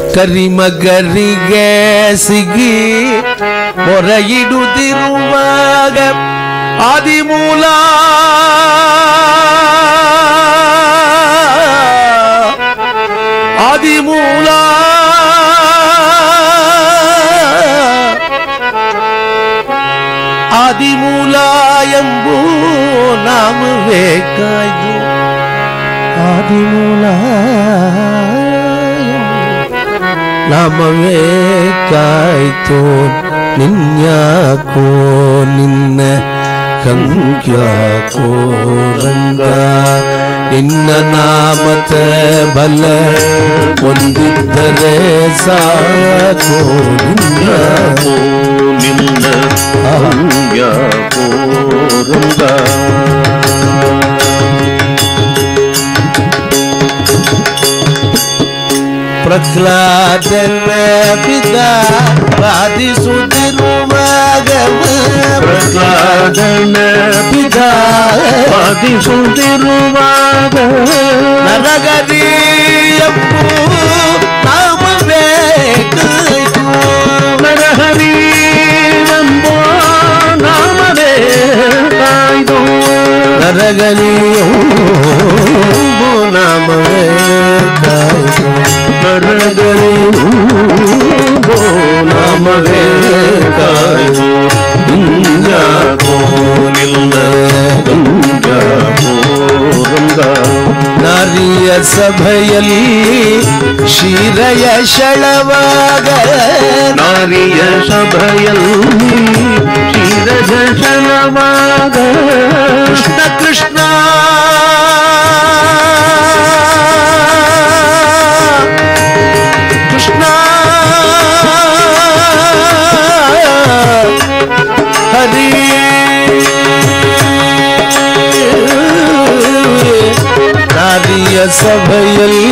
ಕರಿಮಗರಿಗೆ ಸಿಗಿ ಹೊರಗಿಡುತ್ತಿರುವಾಗ ಆದಿಮೂಲ ಆದಿಮೂಲ ಆದಿಮೂಲ ಎಂಬೂ ನಾಮವೇ ಕಾಯ್ದು ಆದಿಮೂಲ ನಾಮವೇ ಕಾಯ್ತು ನಿನ್ಯಾಕೋ ನಿನ್ನ ಕಂಕ್ಯಾಕೋ ರಂಗ ನಿನ್ನ ನಾಮದ ಬಲ ಹೊಂದಿದ್ದರೆ ಸಾಕೋ ನಿನ್ಯಾಕೋ ನಿನ್ನ ಕಂಕ್ಯಾಕೋ ರಂಗ ಪ್ರಹ್ಲಾದನ ಪಿತ ವಾದಿಸುತ್ತಿರುವಾಗ ಪ್ರಹ್ಲಾದನ ಪಿತ ವಾದಿಸುತ್ತಿರುವಾಗ ನರಗರಿ ಎಂಬು ನಾಮವೇ ಕಾಯ್ದು ನರಹರಿ ಎಂಬೋ ನಾಮವೇ ಕಾಯ್ದು ನರಗರಿ ಎಂಬೋ ನಾಮವೇ ಕಾಯ್ದು ನರಗರಿ ಎಂಬೋ ನಾಮವೇ ಕಾಯ್ದು ನಿಂಜಾಕೋ ನಿಲ್ಲ ಗಂಜಾಕೋ ರಂಗ ನಾರಿಯ ಸಭೆಯಲ್ಲಿ ಶಿರಯ ಶಳವಾಗ ನಾರಿಯ ಸಭೆಯಲ್ಲಿ ಶಿರಯ ಶಳವಾಗ ಕೃಷ್ಣ ಕೃಷ್ಣ ಕೃಷ್ಣ ಹರಿ ನಾರಿಯ ಸಭೆಯಲ್ಲಿ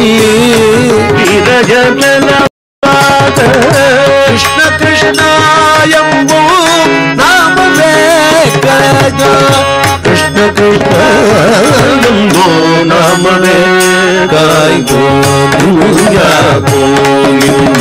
ಕೃಷ್ಣ ಕೃಷ್ಣ ಎಂಬೋ ನಾಮವೇ ಕಾಯ್ದ ಕೃಷ್ಣ ಕೃಷ್ಣ ಎಂಬೋ ನಾಮವೇ ಕಾಯ್ದು ನಿಂಜಾಕೋ ನಿನ್ನ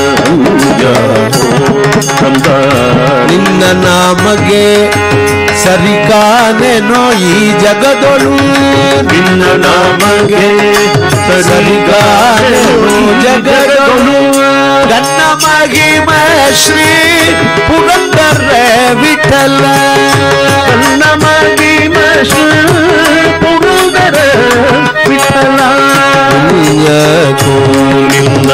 ನಿನ್ನ ನಾಮಗೆ ಸರಿಕಾನೆನೋ ಈ ಜಗದೊಳು ನಿನ್ನ ನಾಮಗೆ ಸರಿಕಾನೆನೋ ಜಗದೊಳು ಗನ್ನ ಮಹಿಮ ಶ್ರೀ ಪುರಂದರ ವಿಠಲ ಗನ್ನ ಮಹಿಮ ಶ್ರೀ ಪುರಂದರ ವಿಠಲ ನಿನ್ನ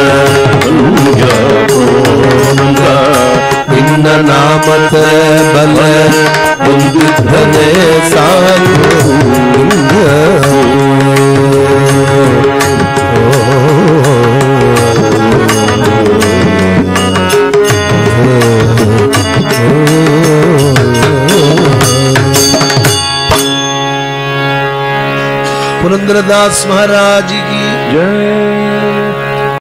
ನಿನ್ನ ನಾಮದ ಬಲ ಹೊಂದಿದ್ದರೆ ಸಾಕು पुरंदरदास महाराज की जय।